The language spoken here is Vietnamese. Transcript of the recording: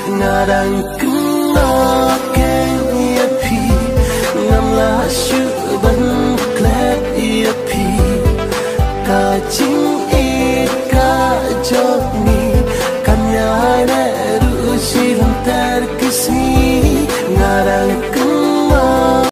ngà đang cứng nó keng ia pi ngam la shu ban clap ia pi ka ching e ka jok